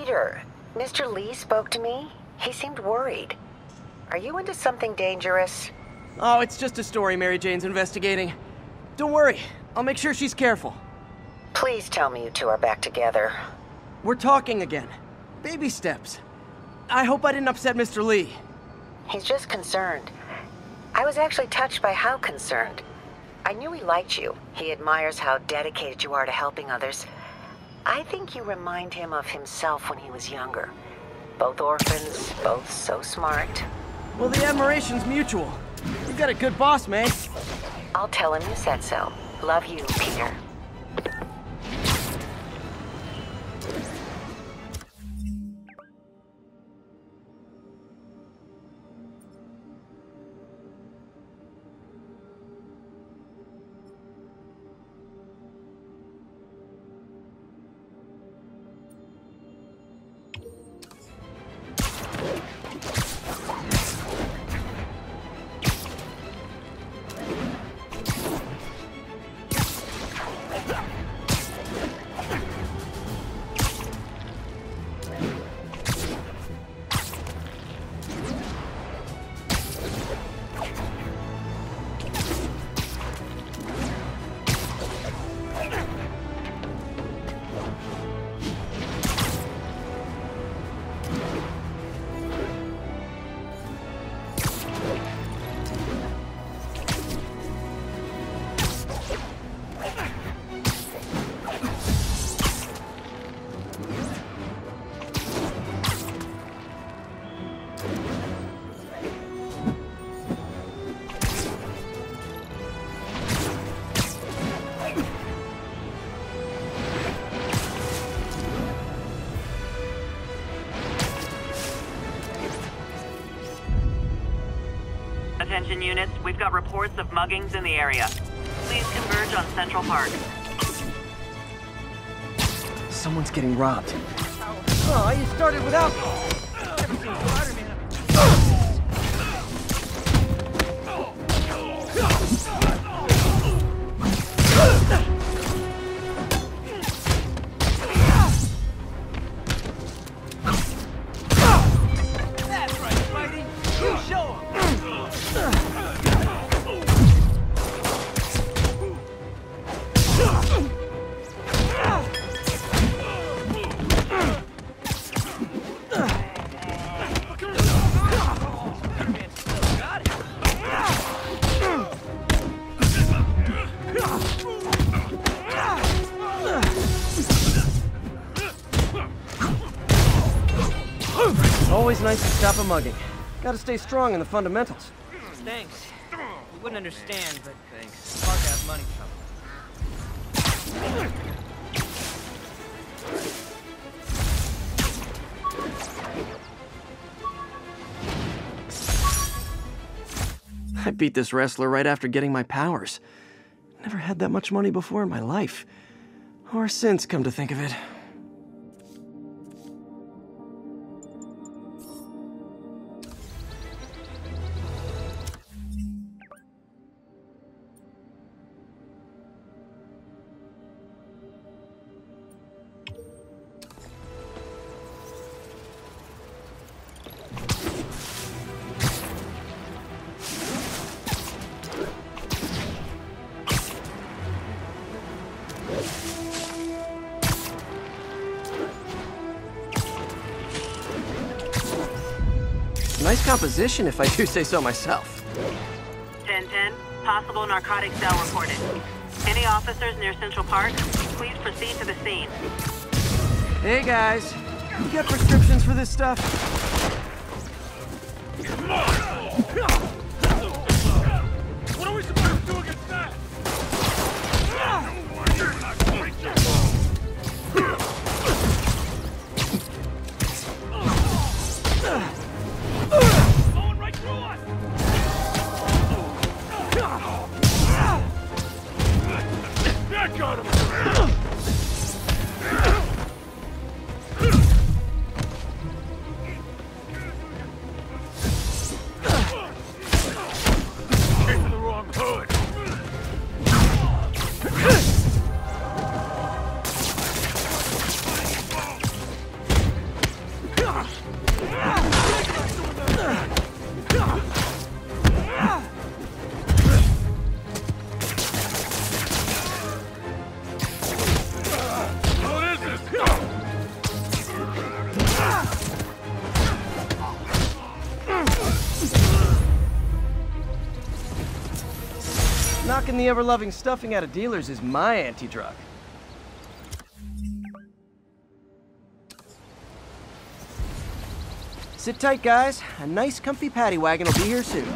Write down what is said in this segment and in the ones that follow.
Peter, Mr. Lee spoke to me. He seemed worried. Are you into something dangerous? Oh, it's just a story Mary Jane's investigating. Don't worry, I'll make sure she's careful. Please tell me you two are back together. We're talking again. Baby steps. I hope I didn't upset Mr. Lee. He's just concerned. I was actually touched by how concerned. I knew he liked you. He admires how dedicated you are to helping others. I think you remind him of himself when he was younger. Both orphans, both so smart. Well, the admiration's mutual. You've got a good boss, May. I'll tell him you said so. Love you, Peter. Attention units, we've got reports of muggings in the area. Please converge on Central Park. Someone's getting robbed. Oh, you started without me. That's right, Spidey. You show 'em. Always nice to stop a mugging. Gotta stay strong in the fundamentals. Thanks. You wouldn't understand, but thanks. Park has money I beat this wrestler right after getting my powers. Never had that much money before in my life. Or since, come to think of it. Nice composition, if I do say so myself. 10-10, possible narcotic cell reported. Any officers near Central Park, please proceed to the scene. Hey guys, you got prescriptions for this stuff? What are we supposed to do against that? Going right through us! That got him! Knocking the ever-loving stuffing out of dealers is my anti-drug. Sit tight, guys. A nice, comfy paddy wagon will be here soon.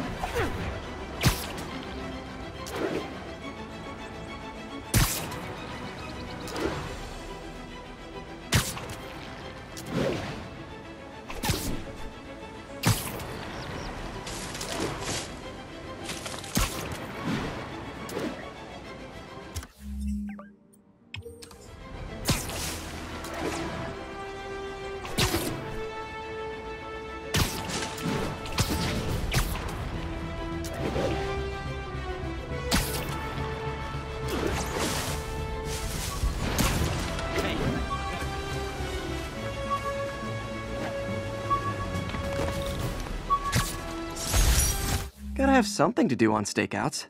Gotta have something to do on stakeouts.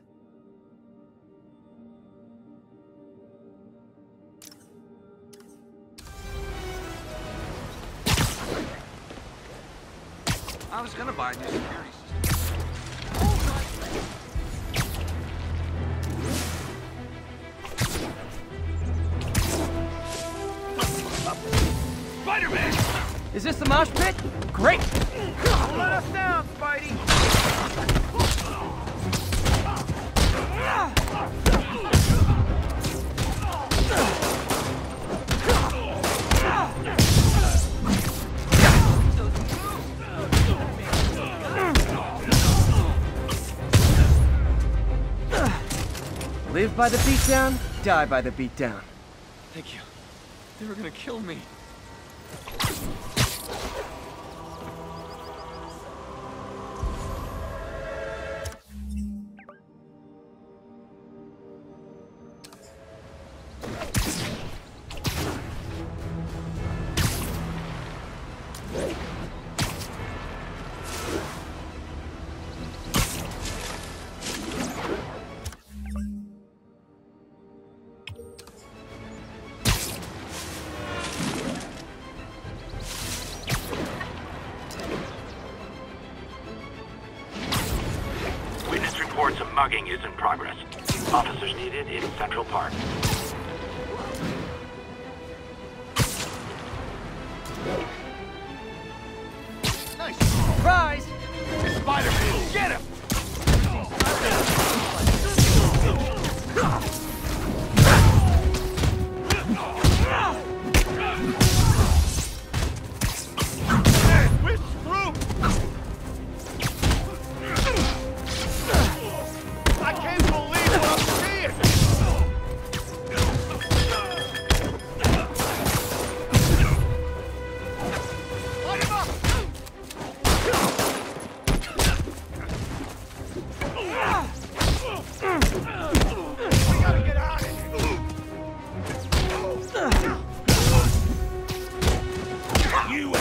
I was gonna buy a new security system. Spider-Man! Is this the mosh pit? Great! Don't let us down, Spidey! Live by the beatdown, die by the beatdown. Thank you. They were gonna kill me. Reports of mugging is in progress. Officers needed in Central Park. Nice surprise! Spider-Man, get him! We're screwed! I can't believe what I'm seeing! Light him up! We gotta get out of here! You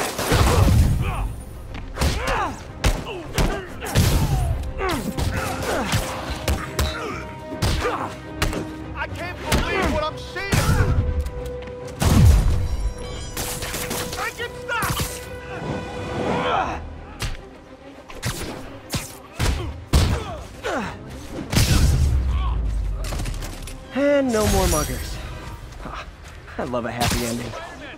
I can't believe what I'm seeing! I can stop! And no more muggers. Ah, I love a happy ending.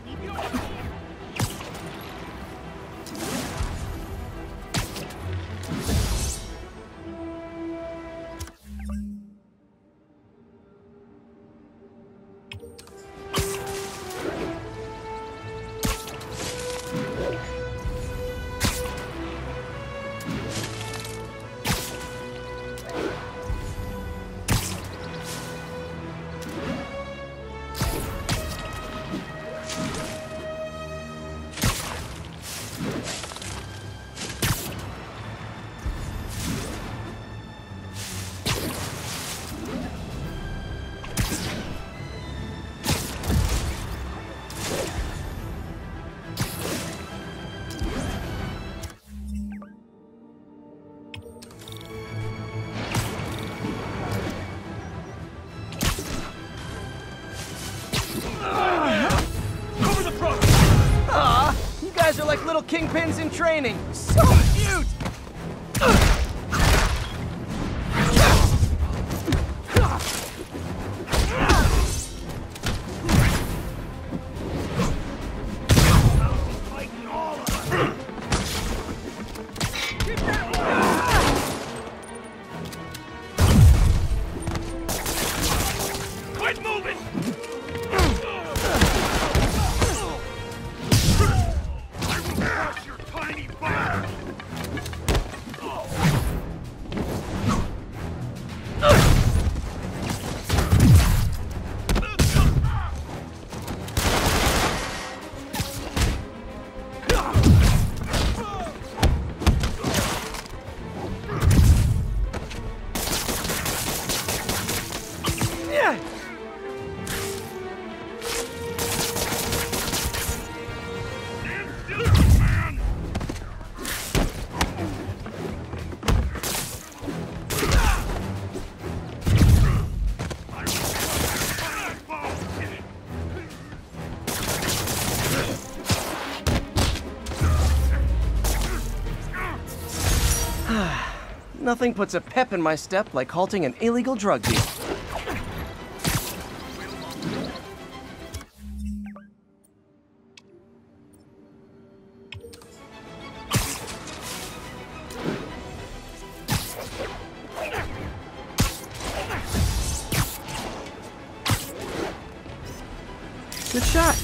Are like little kingpins in training. So cute! Nothing puts a pep in my step like halting an illegal drug deal. Good shot.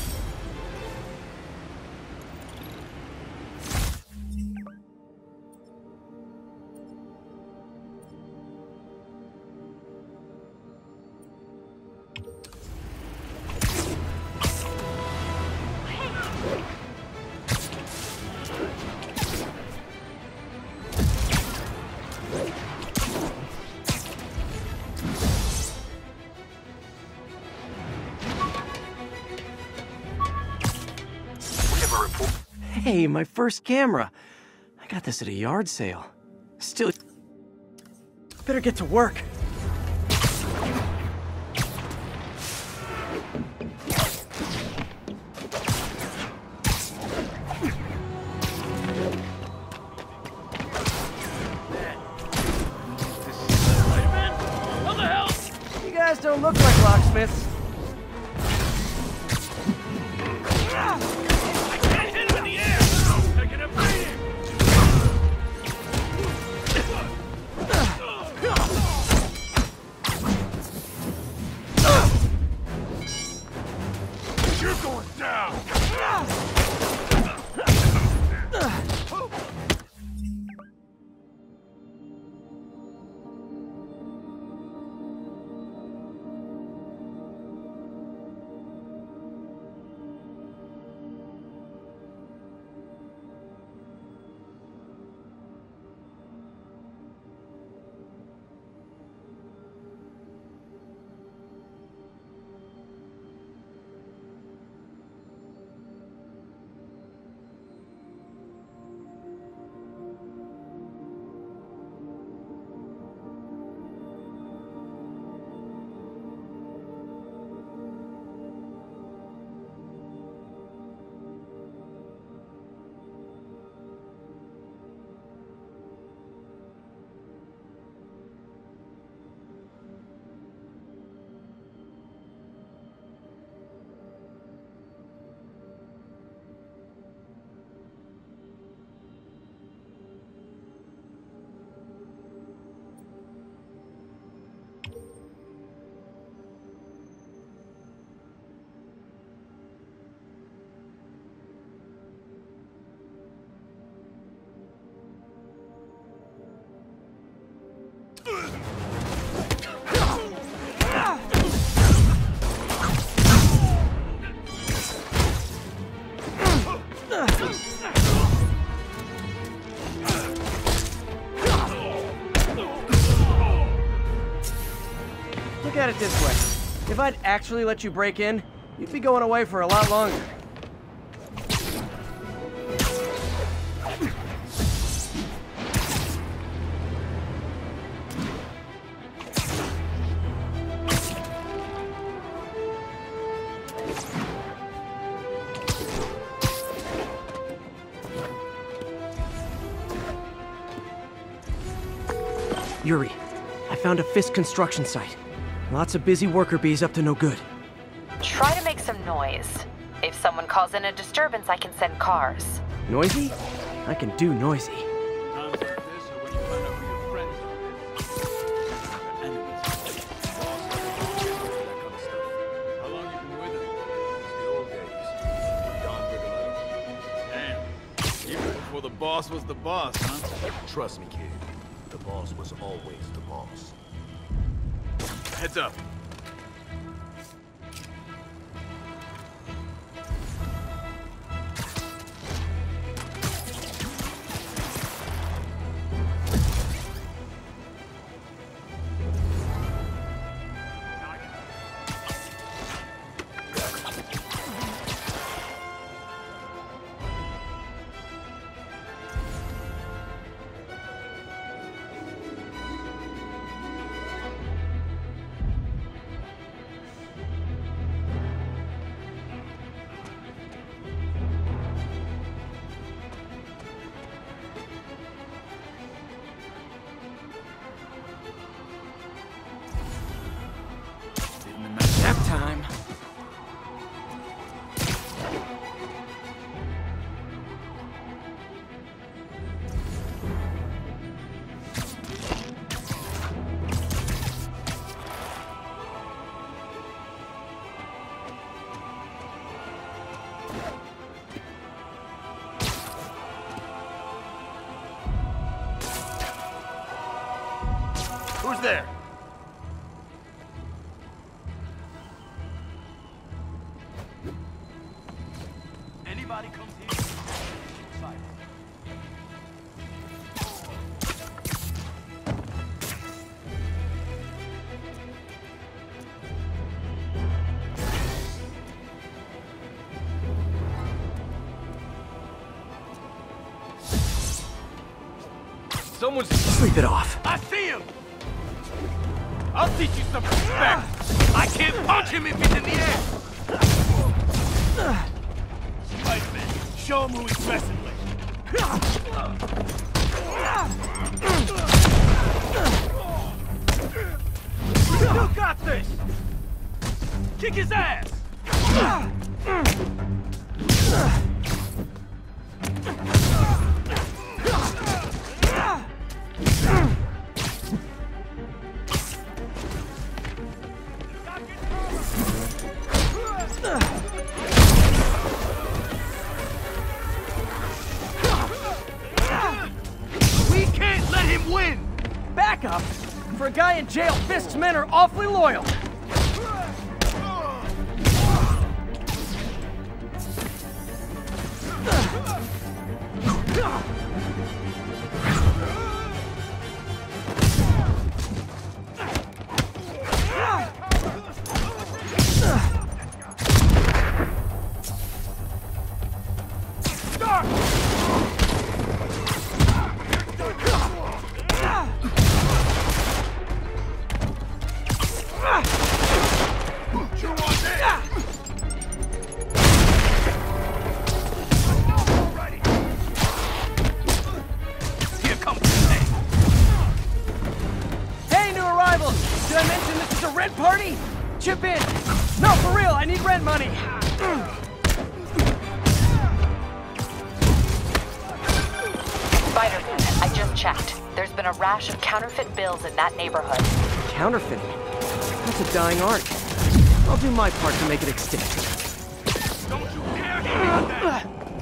Hey, my first camera. I got this at a yard sale. Still, better get to work. You guys don't look like locksmiths. Look at it this way. If I'd actually let you break in, you'd be going away for a lot longer. Yuri, I found a Fisk construction site. Lots of busy worker bees up to no good. Try to make some noise. If someone calls in a disturbance, I can send cars. Noisy? I can do noisy. Well, the boss was the boss, huh? Trust me, kid. The boss was always the boss. Heads up. Who's there? Anybody comes here? Someone's... Sleep it off. I see him! I'll teach you some respect! I can't punch him if he's in the air! Spider-Man, show him who he's messing with. You got this! Kick his ass! We can't let him win! Backup? For a guy in jail, Fisk's men are awfully loyal. Hey, new arrivals! Did I mention this is a rent party? Chip in! No, for real, I need rent money! Spider-Man, I just checked. There's been a rash of counterfeit bills in that neighborhood. Counterfeiting? That's a dying art. I'll do my part to make it extinct. Don't you dare hit me with that!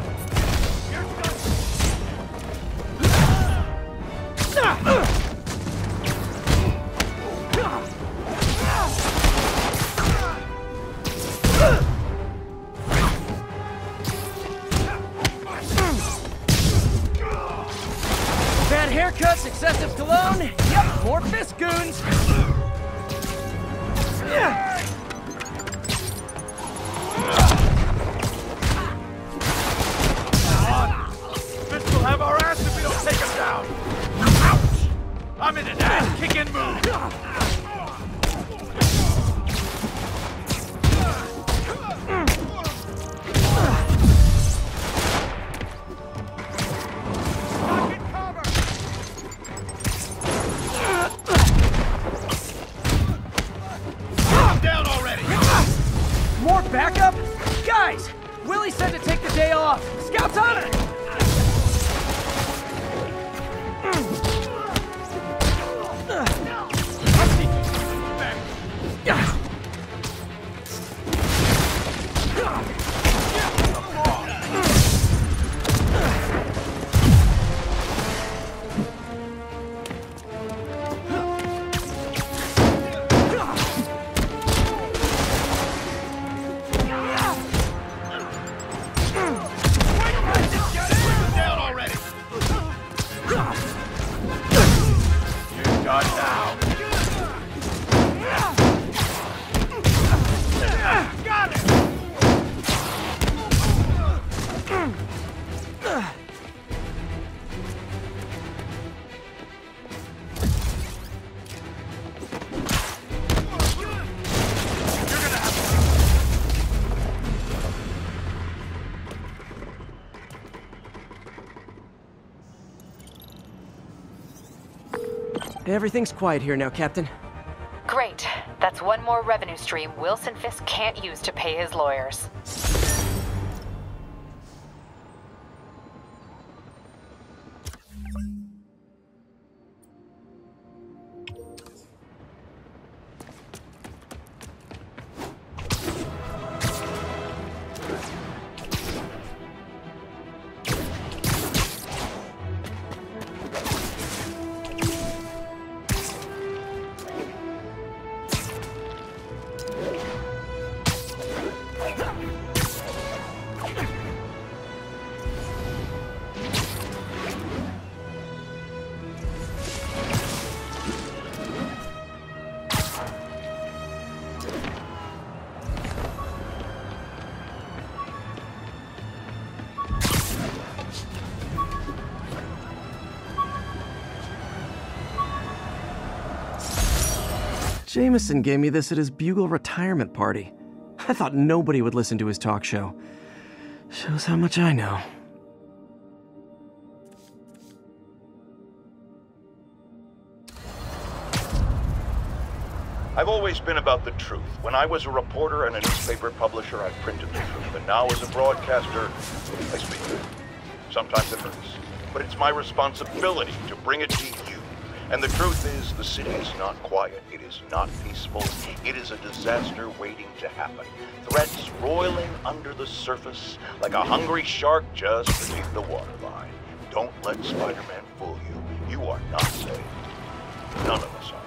Bad haircuts, excessive cologne. Yep, more Fisk goons. This will have our ass if we don't take him down! Ouch! I'm in an ass-kicking mood! I'm down already! More backup? Guys, Willie said to take the day off. Scouts on it! Down already! You're done now! Got it! Everything's quiet here now, Captain. Great. That's one more revenue stream Wilson Fisk can't use to pay his lawyers. Jameson gave me this at his Bugle retirement party. I thought nobody would listen to his talk show. Shows how much I know. I've always been about the truth. When I was a reporter and a newspaper publisher, I printed the truth. And now as a broadcaster, I speak it. Sometimes it hurts. But it's my responsibility to bring it to you. And the truth is, the city is not quiet. It is not peaceful. It is a disaster waiting to happen. Threats roiling under the surface like a hungry shark just beneath the waterline. Don't let Spider-Man fool you. You are not safe. None of us are.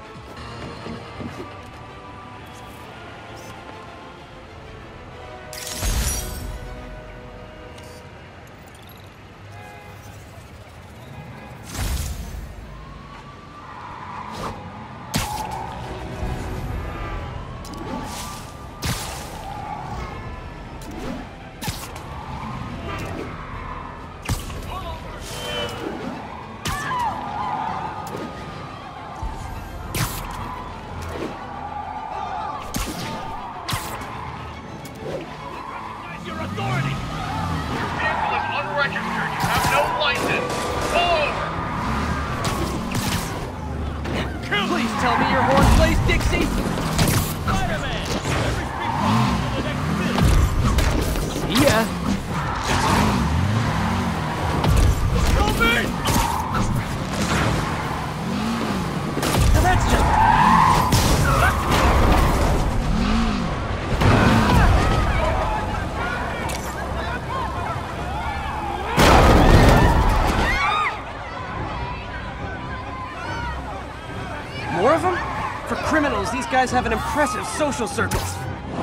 Please tell me your horn plays Dixie! Spider-Man! Every street ball to the next city! See ya! Kill me! Now that's just... More of them? For criminals, these guys have an impressive social circles.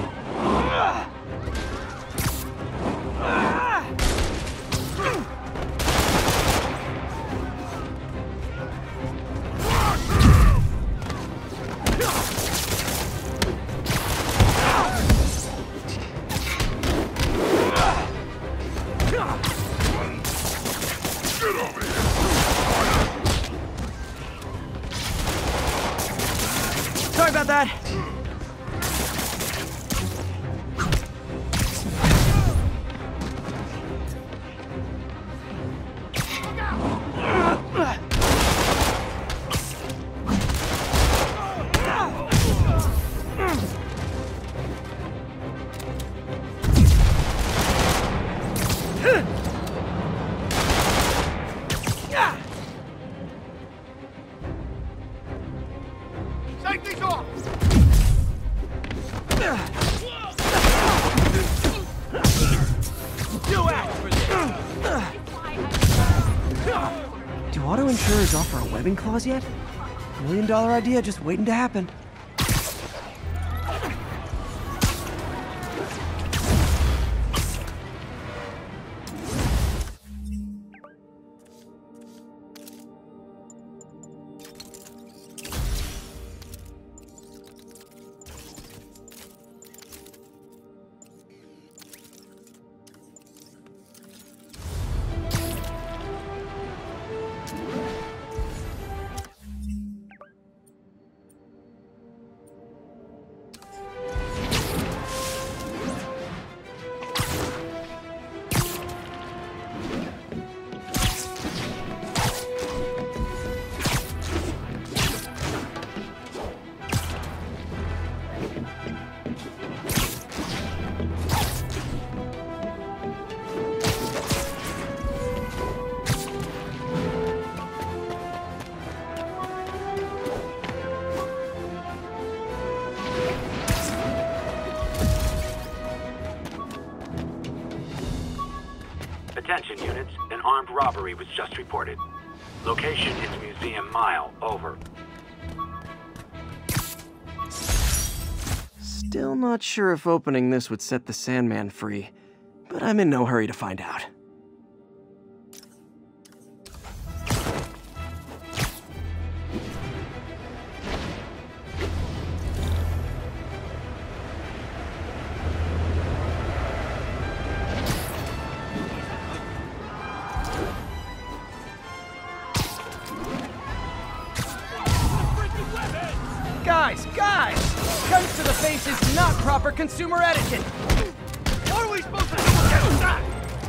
Sorry about that. Take these off! Do auto insurers offer a webbing clause yet? $1 million idea just waiting to happen. Attention units, an armed robbery was just reported. Location is Museum Mile, over. Still not sure if opening this would set the Sandman free, but I'm in no hurry to find out. Guys! Guns to the face is not proper consumer etiquette! What are we supposed to do against that?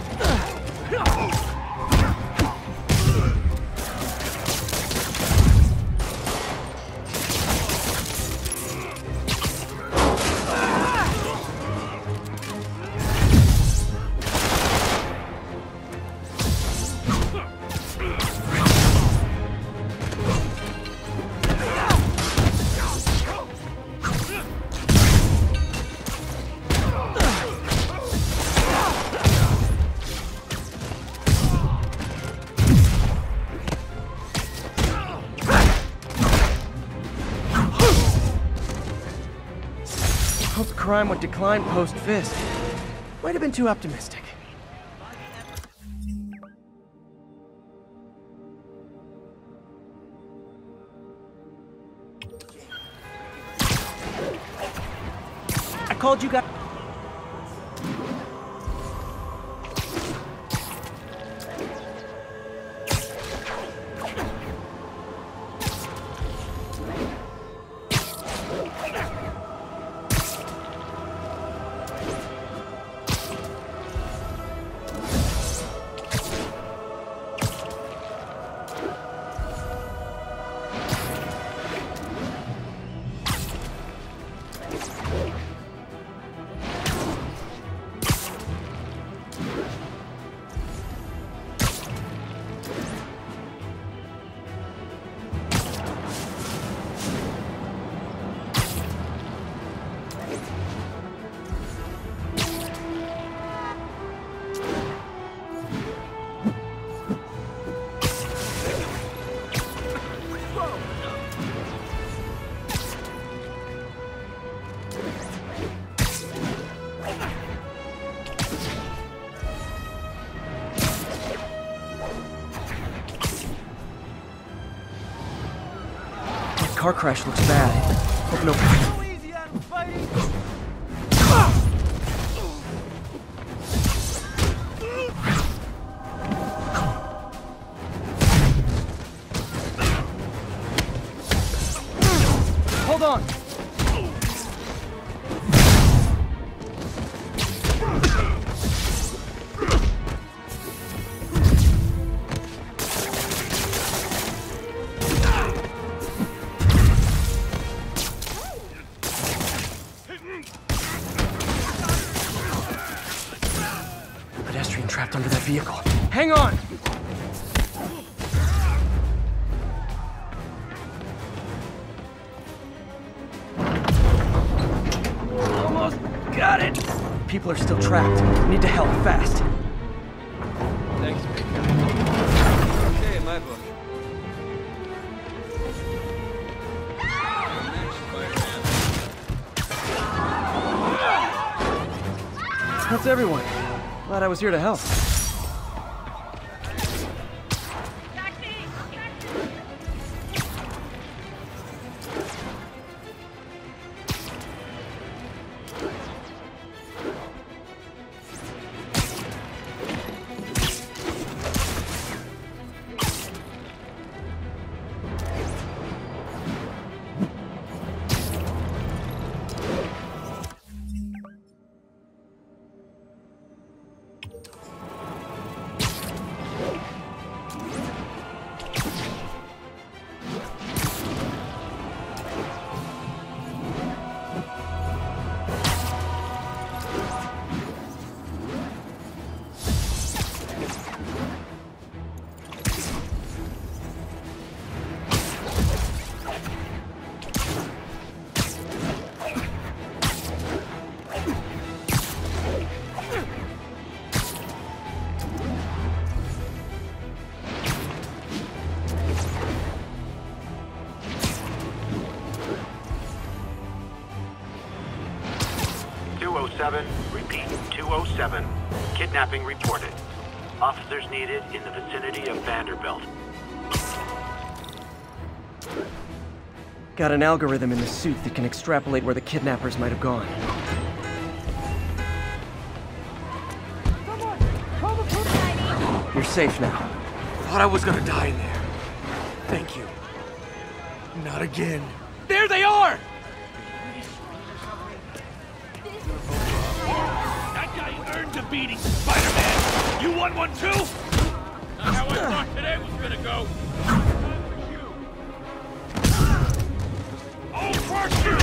Hoped crime would decline post-Fisk. Might have been too optimistic. I called you guys. Car crash looks bad. Hope no. Go easy on him, Spidey! Hold on! Pedestrian trapped under that vehicle. Hang on! Almost got it! People are still trapped. Need to help fast. Thanks, big guy. Okay, in my book. That's everyone. Glad I was here to help. Repeat, 207. Kidnapping reported. Officers needed in the vicinity of Vanderbilt. Got an algorithm in the suit that can extrapolate where the kidnappers might have gone. You're safe now. Thought I was gonna die in there. Thank you. Not again. There they are! That guy earned a beating, Spider-Man! You want one too? Not how I thought today was gonna go. Oh, first you!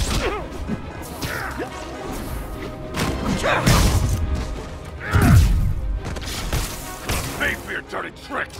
Pay for your dirty tricks!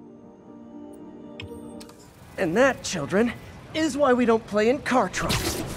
And that, children, is why we don't play in car trunks.